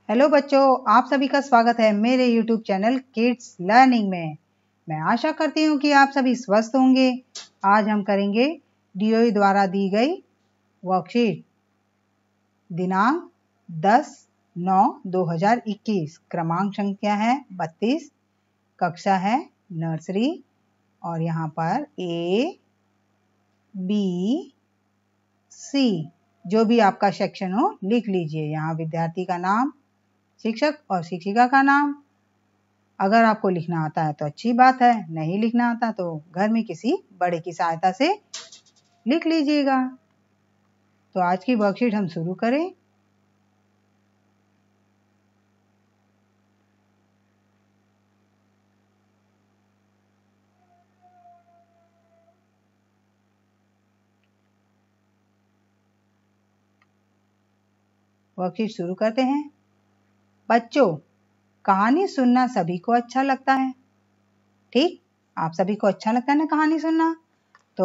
Hello बच्चों, आप सभी का स्वागत है मेरे YouTube चैनल किड्स लर्निंग में। मैं आशा करती हूँ कि आप सभी स्वस्थ होंगे। आज हम करेंगे DOE द्वारा दी गई वर्कशीट दिनांक 10/9/2021। क्रमांक संख्या है 32, कक्षा है नर्सरी और यहाँ पर A, B, C जो भी आपका सेक्शन हो लिख लीजिए। यहाँ विद्यार्थी का नाम, शिक्षक और शिक्षिका का नाम। अगर आपको लिखना आता है तो अच्छी बात है, नहीं लिखना आता तो घर में किसी बड़े की सहायता से लिख लीजिएगा। तो आज की वर्कशीट हम शुरू करें। वर्कशीट शुरू करते हैं। बच्चों, कहानी सुनना सभी को अच्छा लगता है, ठीक? आप सभी को अच्छा लगता है ना कहानी सुनना? तो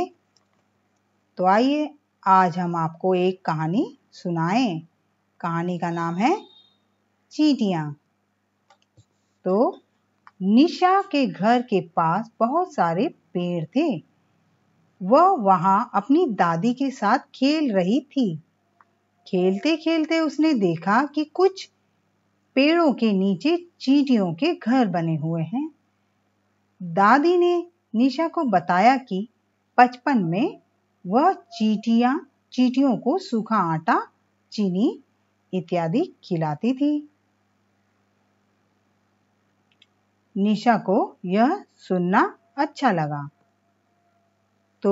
आइए आज हम आपको एक कहानी सुनाएं। कहानी का नाम है चींटियां। तो निशा के घर के पास बहुत सारे पेड़ थे। वह वहां अपनी दादी के साथ खेल रही थी। खेलते खेलते उसने देखा कि कुछ पेड़ों के नीचे चींटियों के घर बने हुए हैं। दादी ने निशा को बताया कि बचपन में वह चींटियों को सूखा आटा, चीनी इत्यादि खिलाती थी। निशा को यह सुनना अच्छा लगा। तो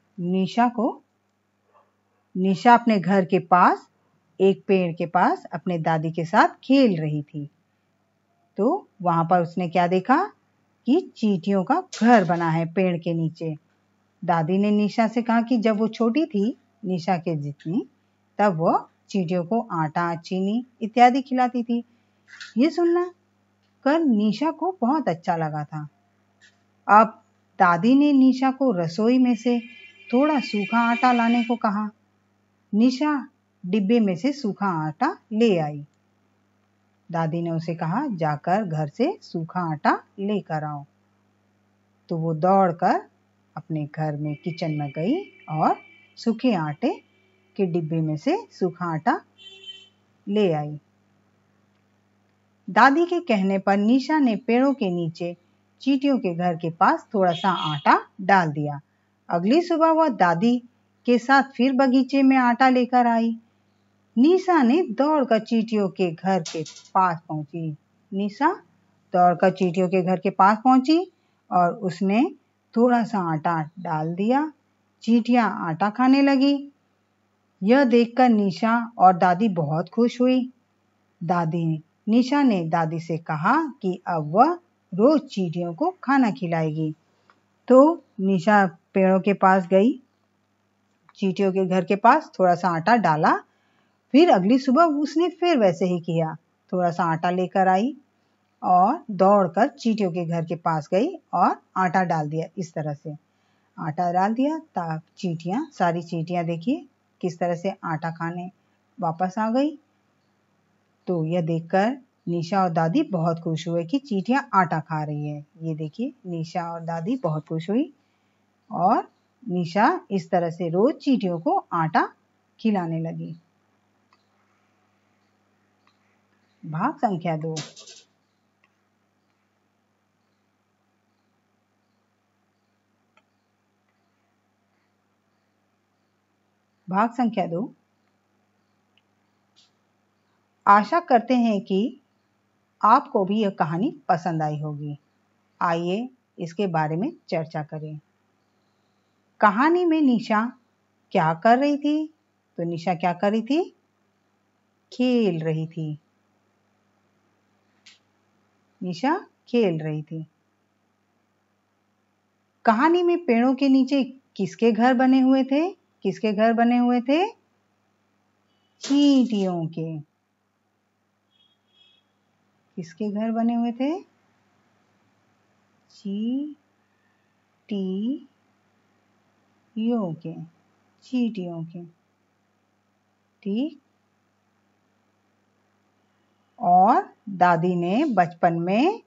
निशा अपने घर के पास एक पेड़ के पास अपने दादी के साथ खेल रही थी। तो वहां पर उसने क्या देखा कि चींटियों का घर बना है पेड़ के नीचे। दादी ने निशा से कहा कि जब वो छोटी थी, निशा के जितनी, तब वो चींटियों को आटा, चीनी इत्यादि खिलाती थी। ये सुनना कर निशा को बहुत अच्छा लगा था। अब दादी ने निशा को रसोई में से थोड़ा सूखा आटा लाने को कहा। निशा डिब्बे में से सूखा आटा ले आई। दादी ने उसे कहा, जाकर घर से सूखा आटा लेकर आओ। तो वो दौड़कर अपने घर में किचन में गई और सूखे आटे के डिब्बे में से सूखा आटा ले आई। दादी के कहने पर निशा ने पेड़ों के नीचे चींटियों के घर के पास थोड़ा सा आटा डाल दिया। अगली सुबह वह दादी के साथ फिर बगीचे में आटा लेकर आई। निशा ने दौड़कर चींटियों के घर के पास पहुंची। निशा दौड़कर चींटियों के घर के पास पहुंची और उसने थोड़ा सा आटा डाल दिया। चींटियां आटा खाने लगी। यह देखकर निशा और दादी बहुत खुश हुई। निशा ने दादी से कहा कि अब वह रोज चींटियों को खाना खिलाएगी। तो निशा पेड़ों के पास गई, चींटियों के घर के पास थोड़ा सा आटा डाला। फिर अगली सुबह उसने फिर वैसे ही किया, थोड़ा सा आटा लेकर आई और दौड़कर चींटियों के घर के पास गई और आटा डाल दिया। इस तरह से आटा डाल दिया ताकि सारी चींटियां देखिए किस तरह से आटा खाने वापस आ गई। तो यह देखकर निशा और दादी बहुत खुश हुए कि चींटियां आटा खा रही है। ये देखिए, निशा और दादी बहुत खुश हुई और निशा इस तरह से रोज चींटियों को आटा खिलाने लगी। भाग संख्या 2। भाग संख्या 2। आशा करते हैं कि आपको भी यह कहानी पसंद आई होगी। आइए इसके बारे में चर्चा करें। कहानी में निशा क्या कर रही थी? तो निशा क्या कर रही थी? खेल रही थी। निशा खेल रही थी। कहानी में पेड़ों के नीचे किसके घर बने हुए थे? किसके घर बने हुए थे? चींटियों के। किसके घर बने हुए थे? चींटियों के। चींटियों के, ठीक। और दादी ने बचपन में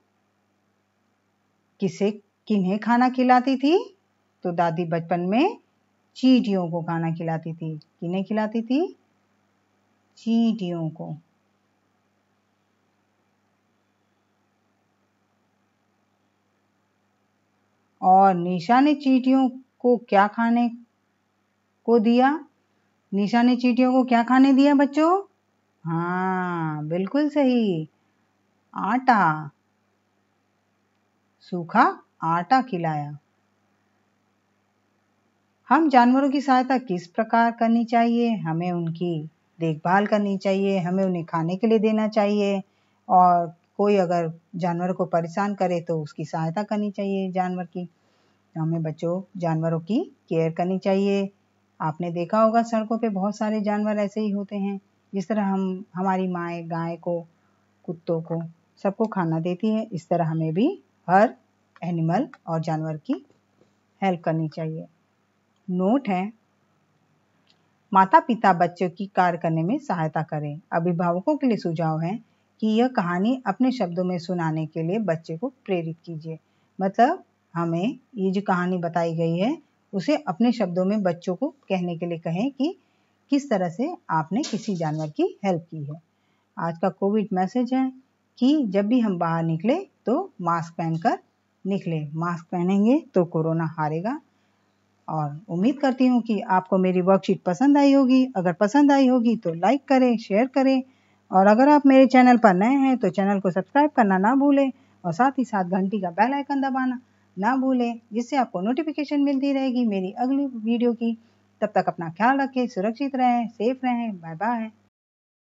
किन्हें खाना खिलाती थी? तो दादी बचपन में चींटियों को खाना खिलाती थी। किन्हें खिलाती थी? चींटियों को। और निशा ने चींटियों को क्या खाने को दिया? निशा ने चींटियों को क्या खाने दिया बच्चों? हाँ, बिल्कुल सही, आटा। सूखा आटा खिलाया। हम जानवरों की सहायता किस प्रकार करनी चाहिए? हमें उनकी देखभाल करनी चाहिए, हमें उन्हें खाने के लिए देना चाहिए, और कोई अगर जानवर को परेशान करे तो उसकी सहायता करनी चाहिए जानवर की। तो हमें बच्चों जानवरों की केयर करनी चाहिए। आपने देखा होगा सड़कों पे बहुत सारे जानवर ऐसे ही होते हैं। जिस तरह हमारी माएँ गाय को, कुत्तों को, सबको खाना देती है, इस तरह हमें भी हर एनिमल और जानवर की हेल्प करनी चाहिए। नोट है, माता पिता बच्चों की कार्य करने में सहायता करें। अभिभावकों के लिए सुझाव है कि यह कहानी अपने शब्दों में सुनाने के लिए बच्चे को प्रेरित कीजिए। मतलब हमें ये जो कहानी बताई गई है उसे अपने शब्दों में बच्चों को कहने के लिए कहें कि किस तरह से आपने किसी जानवर की हेल्प की है। आज का कोविड मैसेज है कि जब भी हम बाहर निकले तो मास्क पहनकर निकले। मास्क पहनेंगे तो कोरोना हारेगा। और उम्मीद करती हूँ कि आपको मेरी वर्कशीट पसंद आई होगी। अगर पसंद आई होगी तो लाइक करें, शेयर करें, और अगर आप मेरे चैनल पर नए हैं तो चैनल को सब्सक्राइब करना ना भूलें, और साथ ही साथ घंटी का बेल आइकन दबाना ना भूलें, जिससे आपको नोटिफिकेशन मिलती रहेगी मेरी अगली वीडियो की। तब तक अपना ख्याल रखें, सुरक्षित रहें, सेफ रहें। Bye bye.